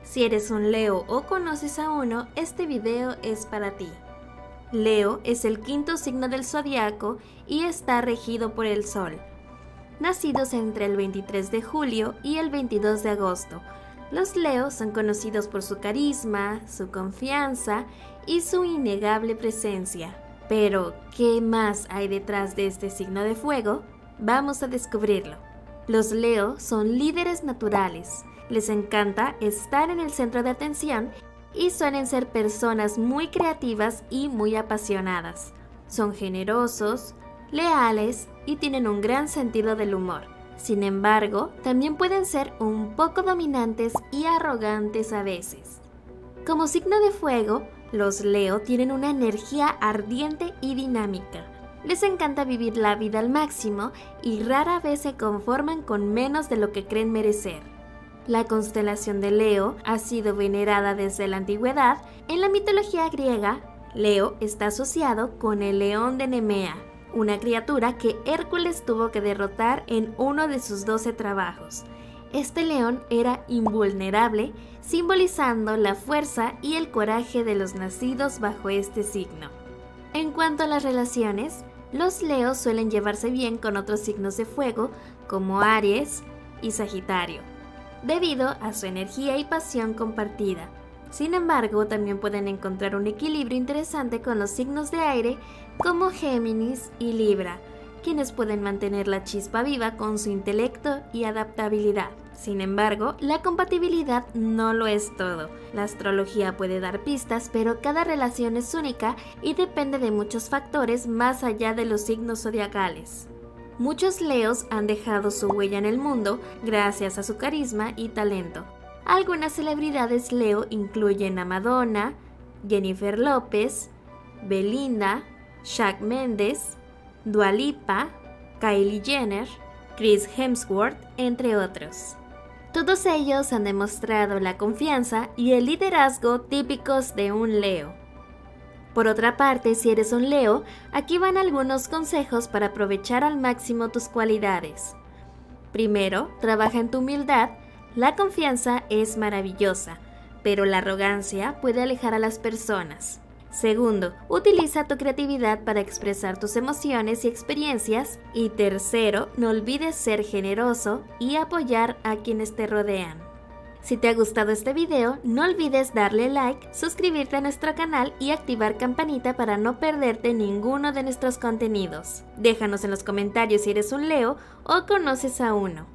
Si eres un Leo o conoces a uno, este video es para ti. Leo es el quinto signo del zodiaco y está regido por el Sol. Nacidos entre el 23 de julio y el 22 de agosto, los Leos son conocidos por su carisma, su confianza y su innegable presencia. Pero, ¿qué más hay detrás de este signo de fuego? Vamos a descubrirlo. Los Leo son líderes naturales. Les encanta estar en el centro de atención y suelen ser personas muy creativas y muy apasionadas. Son generosos, leales y tienen un gran sentido del humor. Sin embargo, también pueden ser un poco dominantes y arrogantes a veces. Como signo de fuego, los Leo tienen una energía ardiente y dinámica. Les encanta vivir la vida al máximo y rara vez se conforman con menos de lo que creen merecer. La constelación de Leo ha sido venerada desde la antigüedad. En la mitología griega, Leo está asociado con el león de Nemea, una criatura que Hércules tuvo que derrotar en uno de sus 12 trabajos. Este león era invulnerable, simbolizando la fuerza y el coraje de los nacidos bajo este signo. En cuanto a las relaciones, los Leos suelen llevarse bien con otros signos de fuego como Aries y Sagitario, debido a su energía y pasión compartida. Sin embargo, también pueden encontrar un equilibrio interesante con los signos de aire como Géminis y Libra, quienes pueden mantener la chispa viva con su intelecto y adaptabilidad. Sin embargo, la compatibilidad no lo es todo. La astrología puede dar pistas, pero cada relación es única y depende de muchos factores más allá de los signos zodiacales. Muchos Leos han dejado su huella en el mundo gracias a su carisma y talento. Algunas celebridades Leo incluyen a Madonna, Jennifer López, Belinda, Shawn Mendes, Dua Lipa, Kylie Jenner, Chris Hemsworth, entre otros. Todos ellos han demostrado la confianza y el liderazgo típicos de un Leo. Por otra parte, si eres un Leo, aquí van algunos consejos para aprovechar al máximo tus cualidades. Primero, trabaja en tu humildad. La confianza es maravillosa, pero la arrogancia puede alejar a las personas. Segundo, utiliza tu creatividad para expresar tus emociones y experiencias. Y tercero, no olvides ser generoso y apoyar a quienes te rodean. Si te ha gustado este video, no olvides darle like, suscribirte a nuestro canal y activar campanita para no perderte ninguno de nuestros contenidos. Déjanos en los comentarios si eres un Leo o conoces a uno.